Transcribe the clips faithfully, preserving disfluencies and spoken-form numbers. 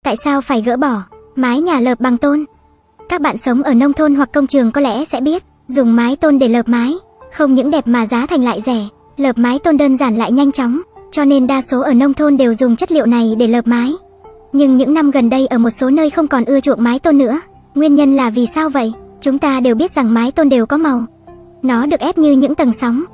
Tại sao phải gỡ bỏ mái nhà lợp bằng tôn? Các bạn sống ở nông thôn hoặc công trường có lẽ sẽ biết, dùng mái tôn để lợp mái, không những đẹp mà giá thành lại rẻ, lợp mái tôn đơn giản lại nhanh chóng, cho nên đa số ở nông thôn đều dùng chất liệu này để lợp mái. Nhưng những năm gần đây ở một số nơi không còn ưa chuộng mái tôn nữa. Nguyên nhân là vì sao vậy? Chúng ta đều biết rằng mái tôn đều có màu. Nó được ép như những tầng sóng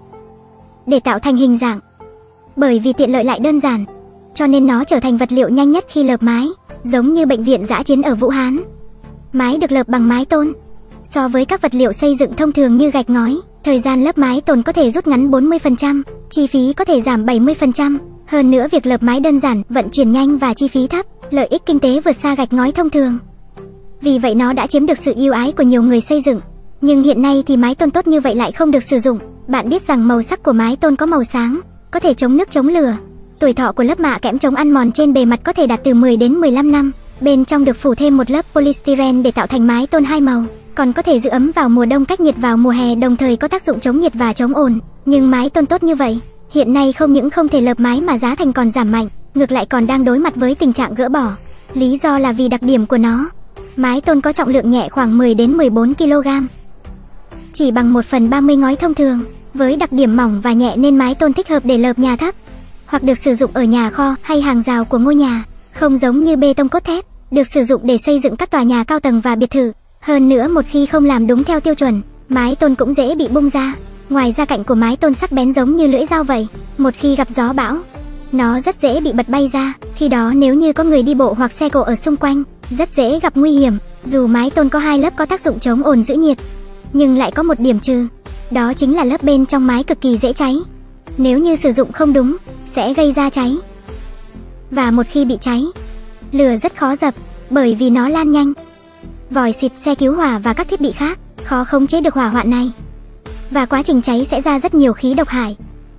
để tạo thành hình dạng. Bởi vì tiện lợi lại đơn giản, cho nên nó trở thành vật liệu nhanh nhất khi lợp mái, giống như bệnh viện dã chiến ở Vũ Hán. Mái được lợp bằng mái tôn. So với các vật liệu xây dựng thông thường như gạch ngói, thời gian lấp mái tôn có thể rút ngắn bốn mươi phần trăm, chi phí có thể giảm bảy mươi phần trăm. Hơn nữa việc lợp mái đơn giản, vận chuyển nhanh và chi phí thấp, lợi ích kinh tế vượt xa gạch ngói thông thường. Vì vậy nó đã chiếm được sự yêu ái của nhiều người xây dựng. Nhưng hiện nay thì mái tôn tốt như vậy lại không được sử dụng. Bạn biết rằng màu sắc của mái tôn có màu sáng, có thể chống nước chống lửa. Tuổi thọ của lớp mạ kẽm chống ăn mòn trên bề mặt có thể đạt từ mười đến mười lăm năm. Bên trong được phủ thêm một lớp polystyrene để tạo thành mái tôn hai màu, còn có thể giữ ấm vào mùa đông cách nhiệt vào mùa hè, đồng thời có tác dụng chống nhiệt và chống ồn. Nhưng mái tôn tốt như vậy, hiện nay không những không thể lợp mái mà giá thành còn giảm mạnh, ngược lại còn đang đối mặt với tình trạng gỡ bỏ. Lý do là vì đặc điểm của nó. Mái tôn có trọng lượng nhẹ khoảng mười đến mười bốn ki lô gam, chỉ bằng một phần ba mươi ngói thông thường. Với đặc điểm mỏng và nhẹ nên mái tôn thích hợp để lợp nhà thấp, hoặc được sử dụng ở nhà kho hay hàng rào của ngôi nhà. Không giống như bê tông cốt thép, được sử dụng để xây dựng các tòa nhà cao tầng và biệt thự. Hơn nữa một khi không làm đúng theo tiêu chuẩn, mái tôn cũng dễ bị bung ra. Ngoài ra cạnh của mái tôn sắc bén giống như lưỡi dao vậy, một khi gặp gió bão, nó rất dễ bị bật bay ra. Khi đó nếu như có người đi bộ hoặc xe cộ ở xung quanh, rất dễ gặp nguy hiểm. Dù mái tôn có hai lớp có tác dụng chống ồn giữ nhiệt, nhưng lại có một điểm trừ, đó chính là lớp bên trong mái cực kỳ dễ cháy. Nếu như sử dụng không đúng, sẽ gây ra cháy. Và một khi bị cháy, lửa rất khó dập, bởi vì nó lan nhanh. Vòi xịt, xe cứu hỏa và các thiết bị khác khó khống chế được hỏa hoạn này. Và quá trình cháy sẽ ra rất nhiều khí độc hại.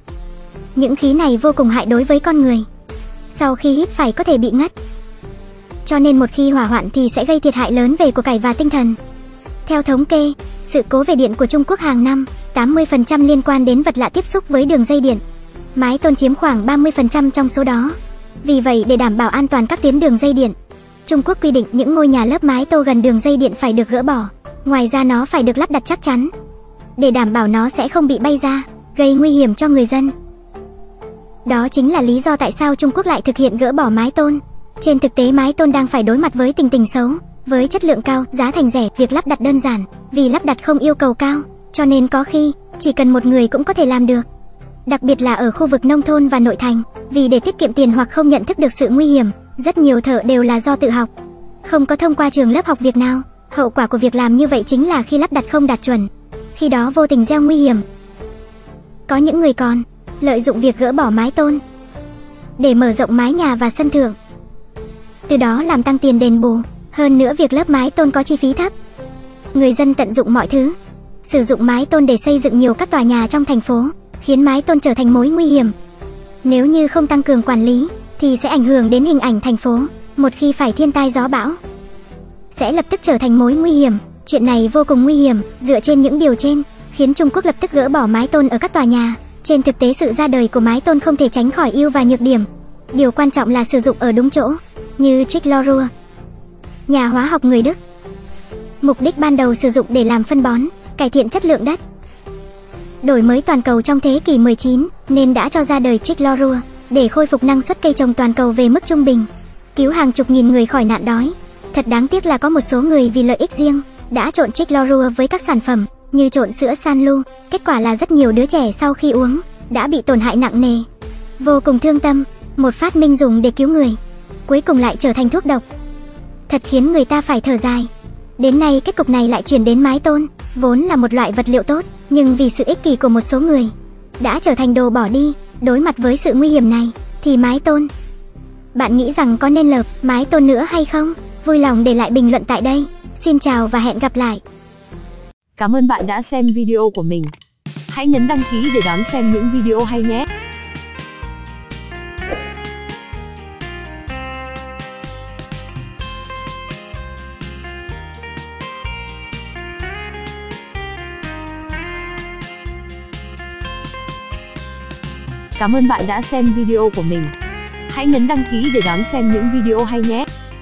Những khí này vô cùng hại đối với con người. Sau khi hít phải có thể bị ngất. Cho nên một khi hỏa hoạn thì sẽ gây thiệt hại lớn về của cải và tinh thần. Theo thống kê, sự cố về điện của Trung Quốc hàng năm, tám mươi phần trăm liên quan đến vật lạ tiếp xúc với đường dây điện. Mái tôn chiếm khoảng ba mươi phần trăm trong số đó. Vì vậy để đảm bảo an toàn các tuyến đường dây điện, Trung Quốc quy định những ngôi nhà lợp mái tôn gần đường dây điện phải được gỡ bỏ. Ngoài ra nó phải được lắp đặt chắc chắn, để đảm bảo nó sẽ không bị bay ra, gây nguy hiểm cho người dân. Đó chính là lý do tại sao Trung Quốc lại thực hiện gỡ bỏ mái tôn. Trên thực tế mái tôn đang phải đối mặt với tình tình xấu. Với chất lượng cao, giá thành rẻ, việc lắp đặt đơn giản, vì lắp đặt không yêu cầu cao, cho nên có khi chỉ cần một người cũng có thể làm được. Đặc biệt là ở khu vực nông thôn và nội thành, vì để tiết kiệm tiền hoặc không nhận thức được sự nguy hiểm, rất nhiều thợ đều là do tự học, không có thông qua trường lớp học việc nào. Hậu quả của việc làm như vậy chính là khi lắp đặt không đạt chuẩn, khi đó vô tình gieo nguy hiểm. Có những người còn lợi dụng việc gỡ bỏ mái tôn để mở rộng mái nhà và sân thượng, từ đó làm tăng tiền đền bù. Hơn nữa việc lấp mái tôn có chi phí thấp. Người dân tận dụng mọi thứ, sử dụng mái tôn để xây dựng nhiều các tòa nhà trong thành phố, khiến mái tôn trở thành mối nguy hiểm. Nếu như không tăng cường quản lý, thì sẽ ảnh hưởng đến hình ảnh thành phố. Một khi phải thiên tai gió bão, sẽ lập tức trở thành mối nguy hiểm. Chuyện này vô cùng nguy hiểm. Dựa trên những điều trên, khiến Trung Quốc lập tức gỡ bỏ mái tôn ở các tòa nhà. Trên thực tế sự ra đời của mái tôn không thể tránh khỏi ưu và nhược điểm. Điều quan trọng là sử dụng ở đúng chỗ, như Trick Lorua, nhà hóa học người Đức. Mục đích ban đầu sử dụng để làm phân bón, cải thiện chất lượng đất. Đổi mới toàn cầu trong thế kỷ mười chín, nên đã cho ra đời Trick Lorua, để khôi phục năng suất cây trồng toàn cầu về mức trung bình, cứu hàng chục nghìn người khỏi nạn đói. Thật đáng tiếc là có một số người vì lợi ích riêng, đã trộn Trick Lorua với các sản phẩm, như trộn sữa Sanlu. Kết quả là rất nhiều đứa trẻ sau khi uống, đã bị tổn hại nặng nề. Vô cùng thương tâm, một phát minh dùng để cứu người, cuối cùng lại trở thành thuốc độc. Thật khiến người ta phải thở dài. Đến nay kết cục này lại chuyển đến mái tôn, vốn là một loại vật liệu tốt, nhưng vì sự ích kỷ của một số người, đã trở thành đồ bỏ đi. Đối mặt với sự nguy hiểm này, thì mái tôn, bạn nghĩ rằng có nên lợp mái tôn nữa hay không? Vui lòng để lại bình luận tại đây. Xin chào và hẹn gặp lại. Cảm ơn bạn đã xem video của mình. Hãy nhấn đăng ký để đón xem những video hay nhé. Cảm ơn bạn đã xem video của mình. Hãy nhấn đăng ký để đón xem những video hay nhé.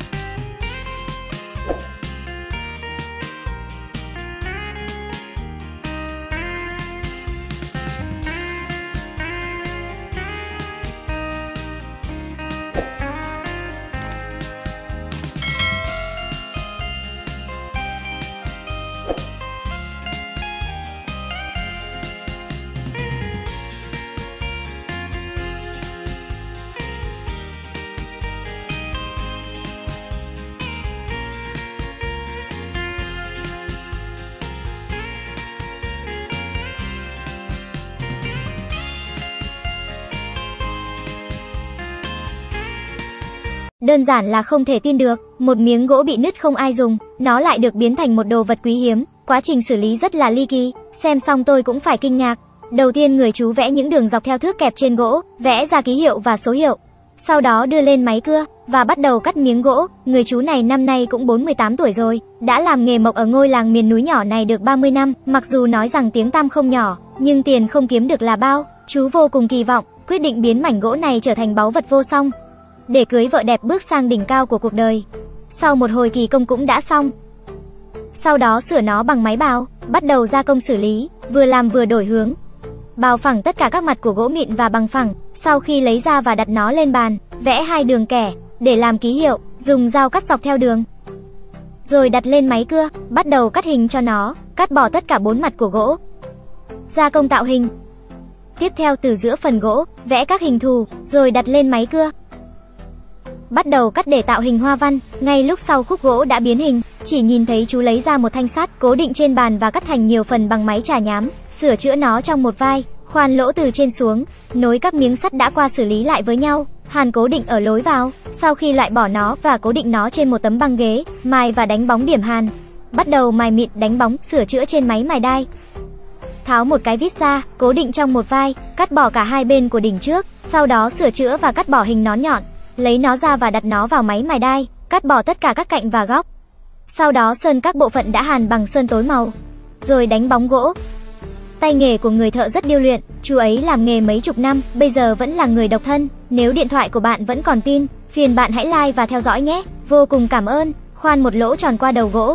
đơn giản là không thể tin được, một miếng gỗ bị nứt không ai dùng, nó lại được biến thành một đồ vật quý hiếm, quá trình xử lý rất là ly kỳ, xem xong tôi cũng phải kinh ngạc. Đầu tiên người chú vẽ những đường dọc theo thước kẹp trên gỗ, vẽ ra ký hiệu và số hiệu. Sau đó đưa lên máy cưa và bắt đầu cắt miếng gỗ. Người chú này năm nay cũng bốn mươi tám tuổi rồi, đã làm nghề mộc ở ngôi làng miền núi nhỏ này được ba mươi năm, mặc dù nói rằng tiếng tăm không nhỏ, nhưng tiền không kiếm được là bao. Chú vô cùng kỳ vọng, quyết định biến mảnh gỗ này trở thành báu vật vô song, để cưới vợ đẹp bước sang đỉnh cao của cuộc đời. Sau một hồi kỳ công cũng đã xong. Sau đó sửa nó bằng máy bào, bắt đầu gia công xử lý, vừa làm vừa đổi hướng. Bào phẳng tất cả các mặt của gỗ mịn và bằng phẳng, sau khi lấy ra và đặt nó lên bàn, vẽ hai đường kẻ để làm ký hiệu, dùng dao cắt dọc theo đường. Rồi đặt lên máy cưa, bắt đầu cắt hình cho nó, cắt bỏ tất cả bốn mặt của gỗ. Gia công tạo hình. Tiếp theo từ giữa phần gỗ, vẽ các hình thù, rồi đặt lên máy cưa. Bắt đầu cắt để tạo hình hoa văn. Ngay lúc sau khúc gỗ đã biến hình, chỉ nhìn thấy chú lấy ra một thanh sắt, cố định trên bàn và cắt thành nhiều phần bằng máy chà nhám, sửa chữa nó trong một vai, khoan lỗ từ trên xuống, nối các miếng sắt đã qua xử lý lại với nhau, hàn cố định ở lối vào. Sau khi loại bỏ nó và cố định nó trên một tấm băng ghế, mài và đánh bóng điểm hàn. Bắt đầu mài mịn, đánh bóng, sửa chữa trên máy mài đai. Tháo một cái vít ra, cố định trong một vai, cắt bỏ cả hai bên của đỉnh trước, sau đó sửa chữa và cắt bỏ hình nón nhọn. Lấy nó ra và đặt nó vào máy mài đai, cắt bỏ tất cả các cạnh và góc. Sau đó sơn các bộ phận đã hàn bằng sơn tối màu, rồi đánh bóng gỗ. Tay nghề của người thợ rất điêu luyện, chú ấy làm nghề mấy chục năm, bây giờ vẫn là người độc thân. Nếu điện thoại của bạn vẫn còn pin, phiền bạn hãy like và theo dõi nhé. Vô cùng cảm ơn. Khoan một lỗ tròn qua đầu gỗ,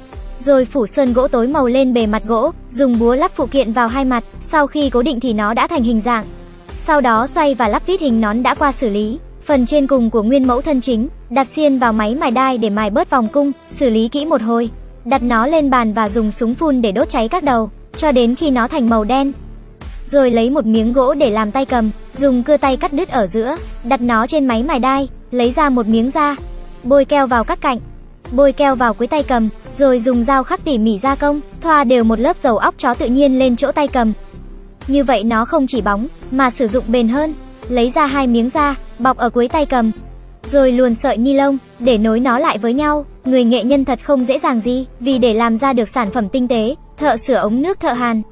rồi phủ sơn gỗ tối màu lên bề mặt gỗ, dùng búa lắp phụ kiện vào hai mặt. Sau khi cố định thì nó đã thành hình dạng. Sau đó xoay và lắp vít hình nón đã qua xử lý. Phần trên cùng của nguyên mẫu thân chính, đặt xiên vào máy mài đai để mài bớt vòng cung, xử lý kỹ một hồi. Đặt nó lên bàn và dùng súng phun để đốt cháy các đầu, cho đến khi nó thành màu đen. Rồi lấy một miếng gỗ để làm tay cầm, dùng cưa tay cắt đứt ở giữa, đặt nó trên máy mài đai, lấy ra một miếng da, bôi keo vào các cạnh, bôi keo vào cuối tay cầm, rồi dùng dao khắc tỉ mỉ gia công, thoa đều một lớp dầu óc chó tự nhiên lên chỗ tay cầm. Như vậy nó không chỉ bóng, mà sử dụng bền hơn. Lấy ra hai miếng da, bọc ở cuối tay cầm, rồi luồn sợi ni lông để nối nó lại với nhau. Người nghệ nhân thật không dễ dàng gì, vì để làm ra được sản phẩm tinh tế, thợ sửa ống nước, thợ hàn,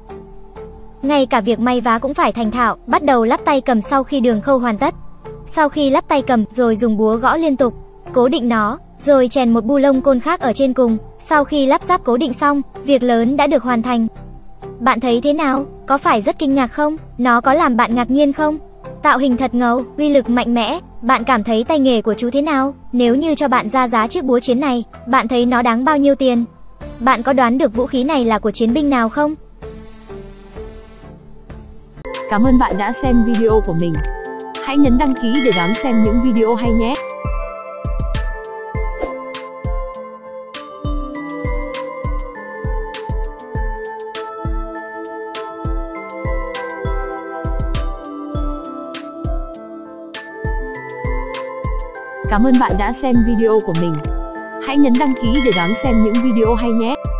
ngay cả việc may vá cũng phải thành thạo. Bắt đầu lắp tay cầm sau khi đường khâu hoàn tất. Sau khi lắp tay cầm, rồi dùng búa gõ liên tục, cố định nó, rồi chèn một bu lông côn khác ở trên cùng. Sau khi lắp ráp cố định xong, việc lớn đã được hoàn thành. Bạn thấy thế nào? Có phải rất kinh ngạc không? Nó có làm bạn ngạc nhiên không? Tạo hình thật ngầu, uy lực mạnh mẽ. Bạn cảm thấy tay nghề của chú thế nào? Nếu như cho bạn ra giá chiếc búa chiến này, bạn thấy nó đáng bao nhiêu tiền? Bạn có đoán được vũ khí này là của chiến binh nào không? Cảm ơn bạn đã xem video của mình. Hãy nhấn đăng ký để đón xem những video hay nhé. Cảm ơn bạn đã xem video của mình. Hãy nhấn đăng ký để đón xem những video hay nhé.